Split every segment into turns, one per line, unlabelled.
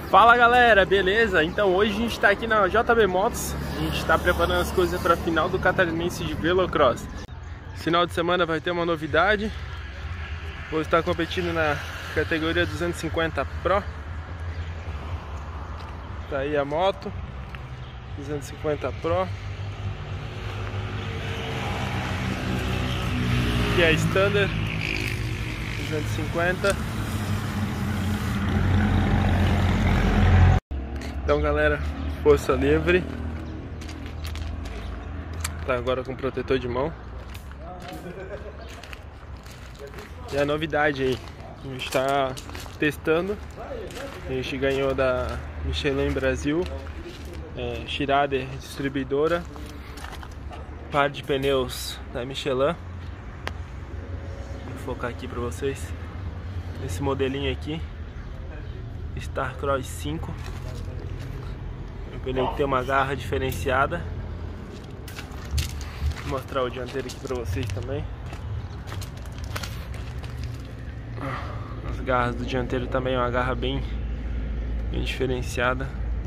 Fala galera, beleza? Então hoje a gente está aqui na JB Motos. A gente está preparando as coisas para a final do Catarinense de Velocross. Final de semana vai ter uma novidade. Vou estar competindo na categoria 250 Pro. Tá aí a moto 250 Pro. Aqui é a Standard 250. Então galera, força livre. Tá agora com protetor de mão. E a novidade aí, a gente está testando. A gente ganhou da Michelin Brasil, Schrader distribuidora, par de pneus da Michelin. Vou focar aqui para vocês. Esse modelinho aqui, Starcross 5. O pneu que tem uma garra diferenciada. Vou mostrar o dianteiro aqui para vocês também. As garras do dianteiro também é uma garra bem diferenciada.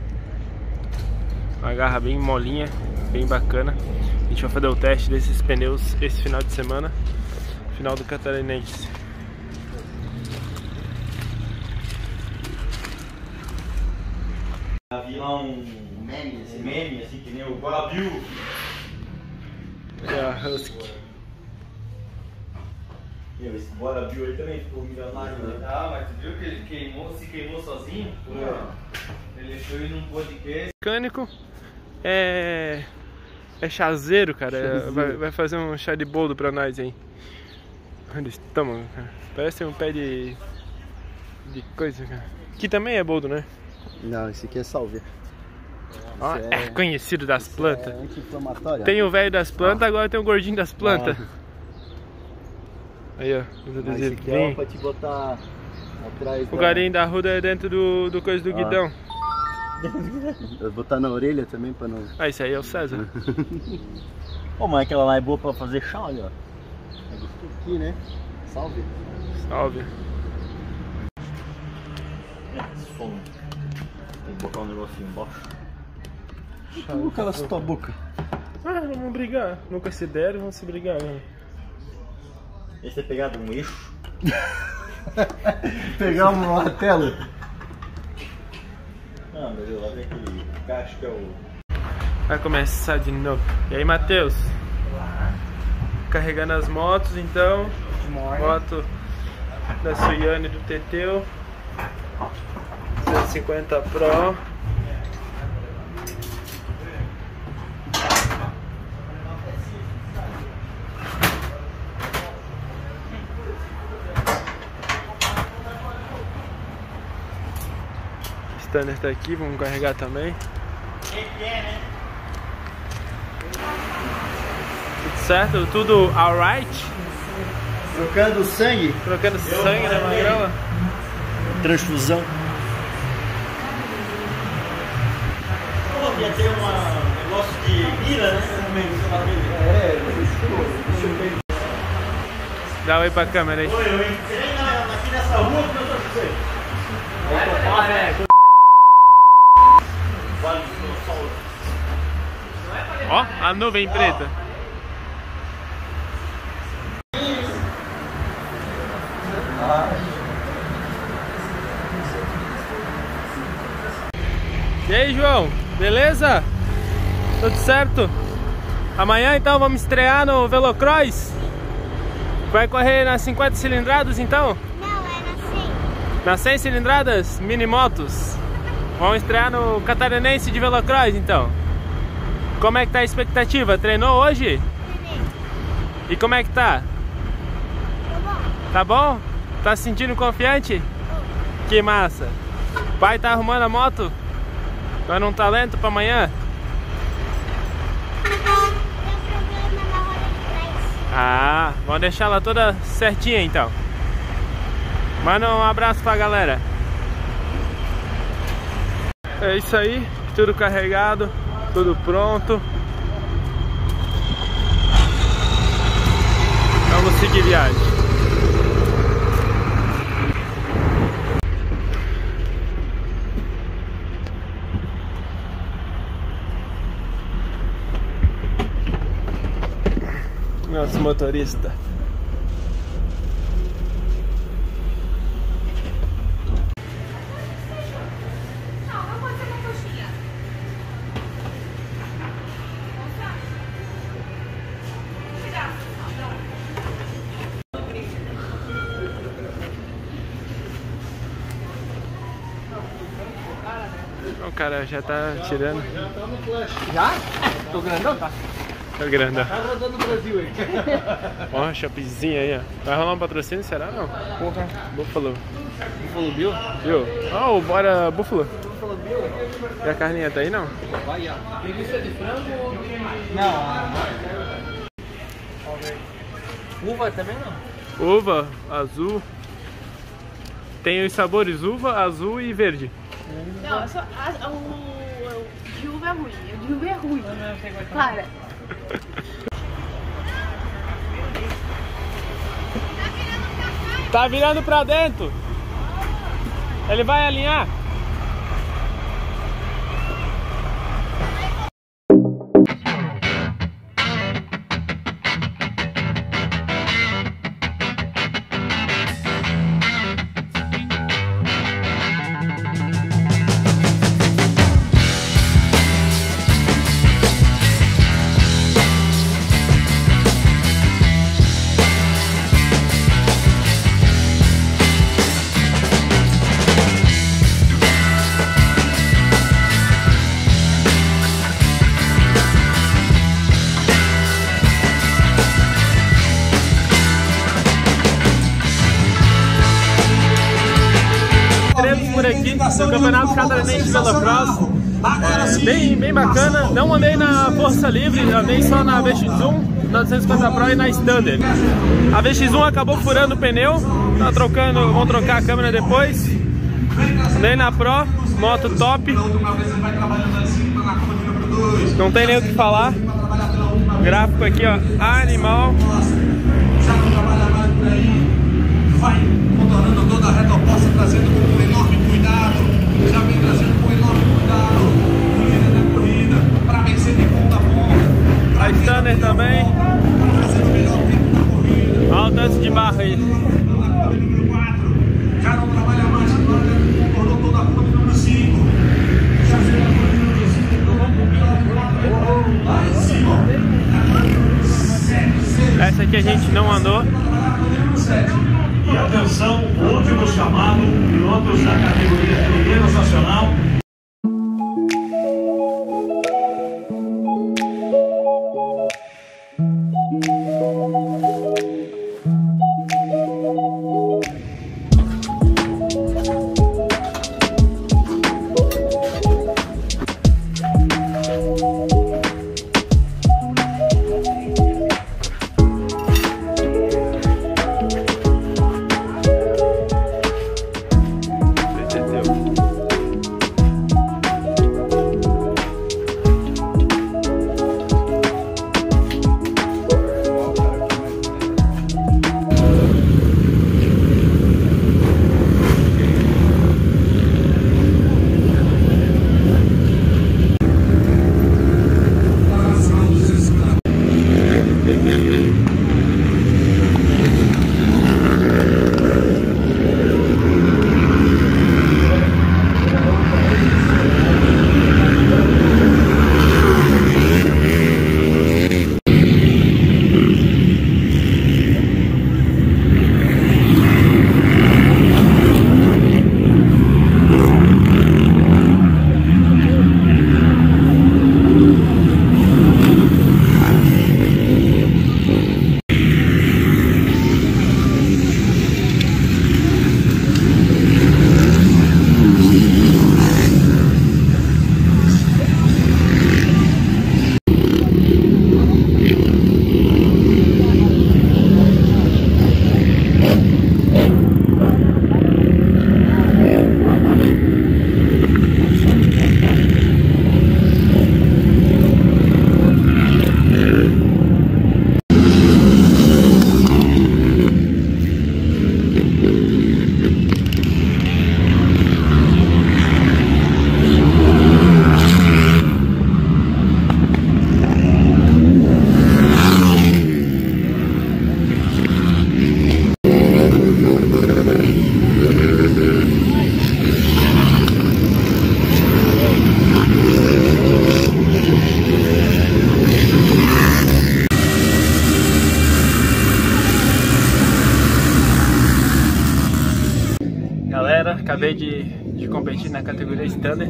Uma garra bem molinha, bem bacana. A gente vai fazer o teste desses pneus esse final de semana, final do Catarinense.
Havia lá um meme assim que nem o Guarabiu.
É a Husky.
Esse Guarabiu aí também ficou milionário, né?
Ah, mas tu viu que ele se queimou sozinho? Ele foi num podcast.
Mecânico é chazeiro, cara. Vai fazer um chá de boldo pra nós aí. Onde estamos, cara? Parece um pé de coisa, cara. Aqui também é boldo, né?
Não, esse aqui é salvia.
Ó, é conhecido das plantas.
É anti-inflamatório.
Tem o velho das plantas, agora tem o gordinho das plantas. Aí, ó.
Mas esse aqui é pra te botar atrás.
O garinho da ruda é dentro do coisa do guidão.
Eu vou botar na orelha também pra não.
Ah, isso aí é o César.
Pô, mas aquela lá é boa pra fazer chá, olha.
É isso aqui, né? Salve.
Salve.
Som. Tem que botar um negocinho embaixo.
Como cala essa tua boca?
Ah, vamos brigar. Nunca se deram, vamos se brigar, né?
Esse é pegado um eixo.
Pegar uma tela.
Não, mas lá vem aquele caixa que é o.
Vai começar de novo. E aí, Matheus? Carregando as motos, então. Moto da Suiane do Teteu 250 Pro. O Standard tá aqui, vamos carregar também. Tudo certo? Tudo alright?
Trocando sangue.
Trocando sangue na magrela?
Transfusão.
Ia ter um negócio de mira, né?
Dá um oi pra câmera aí.
Eu entrei aqui nessa rua que eu tô dizendo.
Ó, a nuvem preta. E aí, João? Beleza? Tudo certo? Amanhã então vamos estrear no Velocross? Vai correr nas 50 cilindradas então?
Não, é na 100.
Nas 100 cilindradas? Mini motos? Vamos estrear no Catarinense de Velocross então? Como é que tá a expectativa? Treinou hoje?
Treinei.
E como é que tá?
Tá bom?
Tá bom? Tá se sentindo confiante? Que massa! O pai tá arrumando a moto? Dando um talento pra amanhã?
Deu problema na roda de trás.
Ah, vamos deixar ela toda certinha então. Manda um abraço pra galera. É isso aí, tudo carregado, tudo pronto. Vamos seguir viagem. Os motoristas. O cara já tá tirando.
Já? Tô grandão, tá?
Tá grandão.
Tá rodando o Brasil aí.
Ó, shoppingzinho aí, ó. Vai rolar um patrocínio, será não?
Porra.
Buffalo.
Buffalo Bill?
Viu? Ó, bora Buffalo.
Buffalo Bill?
E a carninha tá aí, não?
Vai, ó. Linguiça de frango ou de... Não. Uva também não?
Uva, azul. Tem os sabores uva, azul e verde.
Não, só o de uva é ruim. O de uva é ruim. Para.
Tá virando pra dentro. Ele vai alinhar. Por aqui no Campeonato Catarinense de Velocross, bem bacana. Não andei na Força Livre, andei só na VX1, na 250 Pro e na Standard. A VX1 acabou furando o pneu, tá trocando, vão trocar a câmera depois. Andei na Pro, moto top. Não tem nem o que falar. Gráfico aqui, ó, animal.
Vai contornando toda a reta oposta, trazendo com um enorme cuidado. Já vem trazendo com enorme cuidado. Líder da corrida, para vencer de ponta a ponta.
A Standard também.
Para fazer o melhor tempo da corrida.
Olha o tanto de barra aí.
Na curva de número 4, já não trabalha mais, agora contornou toda a curva de número 5. Já fez a curva de número 5, então vamos com o piloto lá em cima.
Essa aqui a gente não andou.
E atenção, o último chamado, pilotos da categoria Primeiro Nacional.
acabei de competir na categoria Standard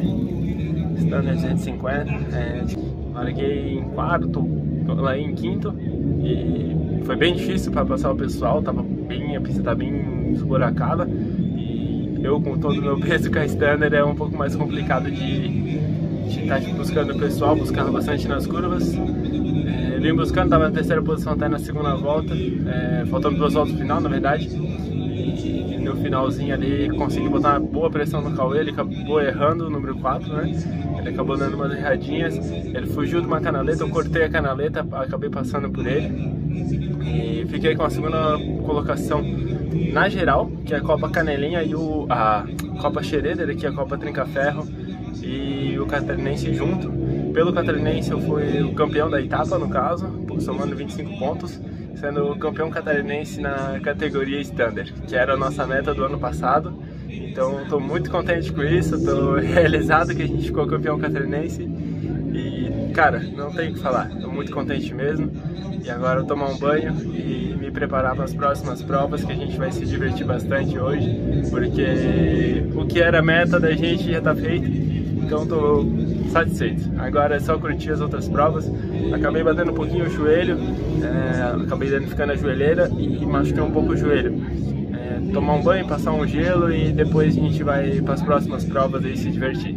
250. Larguei em quarto, lá em quinto, e foi bem difícil para passar o pessoal, a pista tá bem esburacada, e eu com todo o meu peso com a Standard é um pouco mais complicado de estar buscando o pessoal, buscava bastante nas curvas. Vim buscando, estava na terceira posição até na segunda volta, faltando 2 voltas no final, na verdade, e no finalzinho ali consegui botar uma boa pressão no Cauê, ele acabou errando o número 4, né? Ele acabou dando umas erradinhas, ele fugiu de uma canaleta, eu cortei a canaleta, acabei passando por ele e fiquei com a segunda colocação na geral, que é a Copa Canelinha e a Copa Schroeder, que é a Copa Trinca-Ferro, e o Catarinense junto. Pelo Catarinense eu fui o campeão da etapa, no caso, somando 25 pontos, sendo o campeão catarinense na categoria Standard, que era a nossa meta do ano passado. Então estou muito contente com isso, estou realizado que a gente ficou campeão catarinense e, cara, não tem o que falar, estou muito contente mesmo. E agora eu tomar um banho e me preparar para as próximas provas, que a gente vai se divertir bastante hoje, porque o que era a meta da gente já está feito, então estou satisfeito. Agora é só curtir as outras provas. Acabei batendo um pouquinho o joelho, acabei danificando a joelheira e machuquei um pouco o joelho. Tomar um banho, passar um gelo e depois a gente vai para as próximas provas e se divertir.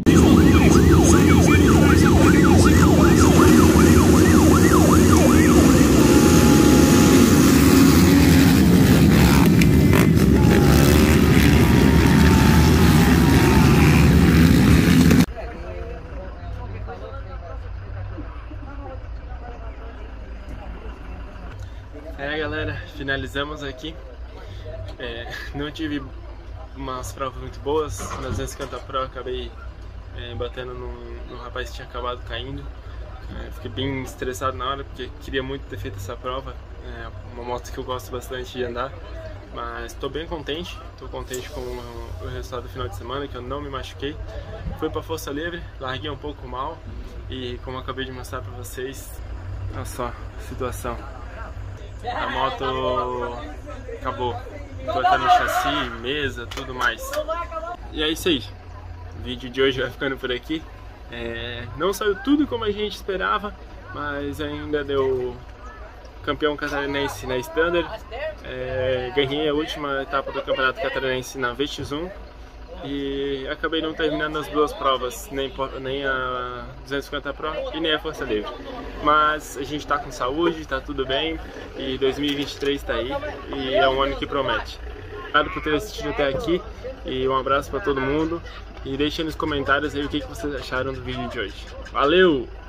Galera, finalizamos aqui. Não tive umas provas muito boas. Nas 250 Pro acabei batendo num rapaz que tinha acabado caindo. Fiquei bem estressado na hora porque queria muito ter feito essa prova. É uma moto que eu gosto bastante de andar, mas estou bem contente. Estou contente com o resultado do final de semana, que eu não me machuquei. Fui para força livre, larguei um pouco mal e, como eu acabei de mostrar para vocês, olha só a situação. A moto acabou cortando o chassi, mesa, tudo mais. E é isso aí. O vídeo de hoje vai ficando por aqui. Não saiu tudo como a gente esperava, mas ainda deu campeão catarinense na Standard. Ganhei a última etapa do campeonato catarinense na VX1 e acabei não terminando as 2 provas, nem a 250 Pro e nem a Força Livre. Mas a gente está com saúde, está tudo bem e 2023 está aí e é um ano que promete. Obrigado por ter assistido até aqui e um abraço para todo mundo e deixem nos comentários aí o que vocês acharam do vídeo de hoje. Valeu!